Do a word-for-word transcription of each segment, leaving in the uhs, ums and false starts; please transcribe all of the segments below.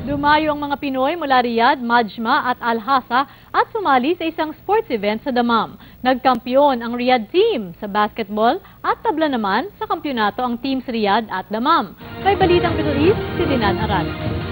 Dumayo ang mga Pinoy mula Riyadh, Majma at Al-Hasa at sumali sa isang sports event sa Dammam. Nagkampiyon ang Riyadh team sa basketball at tabla naman sa kampyonato ang teams Riyadh at Dammam. May balitang Middle East, si Dinan Aral.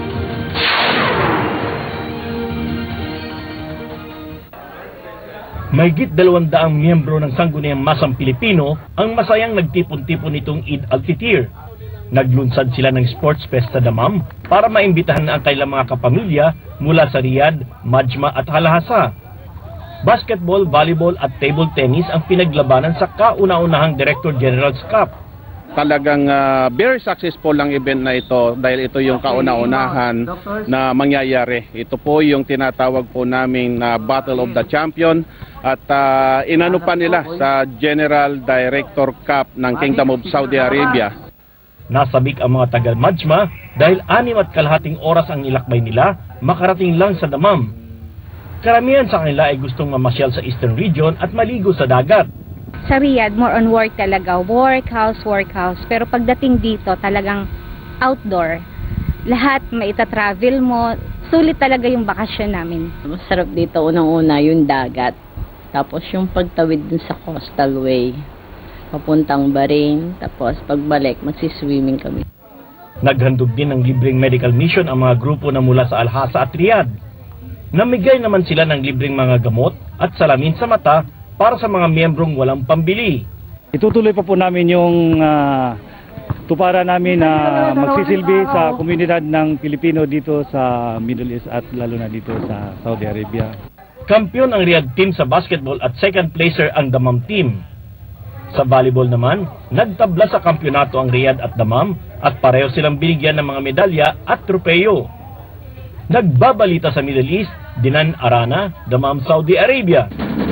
Mahigit dalawang daang miyembro ng Sangguniang Masang Pilipino ang masayang nagtipon-tipon nitong Eid al-Fitr. Naglunsad sila ng Sports Fest sa Dammam para maimbitahan ang kailang mga kapamilya mula sa Riyadh, Majma at Al-Hasa. Basketball, volleyball at table tennis ang pinaglabanan sa kauna-unahang Director General's Cup. Talagang uh, very successful ang event na ito dahil ito yung kauna-unahan na mangyayari. Ito po yung tinatawag po namin na uh, Battle of the Champion at uh, inano pa nila sa General Director Cup ng Kingdom of Saudi Arabia. Nasabik ang mga taga-Majma dahil anim at kalahating oras ang nilakbay nila makarating lang sa Dammam. Karamihan sa kanila ay gustong mamasyal sa Eastern Region at maligo sa dagat. Sa Riyadh, more on work talaga. Work, house, work, house. Pero pagdating dito, talagang outdoor. Lahat maita-travel mo. Sulit talaga yung bakasyon namin. Masarap dito unang-una yung dagat. Tapos yung pagtawid dun sa coastal way. Papuntang Bahrain, tapos pagbalik, magsiswimming kami. Naghandog din ng libreng medical mission ang mga grupo na mula sa Al-Hasa at Riyadh. Namigay naman sila ng libreng mga gamot at salamin sa mata para sa mga miyembrong walang pambili. Itutuloy pa po namin yung uh, tuparan namin na uh, magsisilbi sa komunidad ng Pilipino dito sa Middle East at lalo na dito sa Saudi Arabia. Kampiyon ang Riyadh team sa basketball at second placer ang Dammam team. Sa volleyball naman, nagtabla sa kampyonato ang Riyadh at Dammam at pareho silang binigyan ng mga medalya at tropeyo. Nagbabalita sa Middle East, Dinan Arana, Dammam, Saudi Arabia.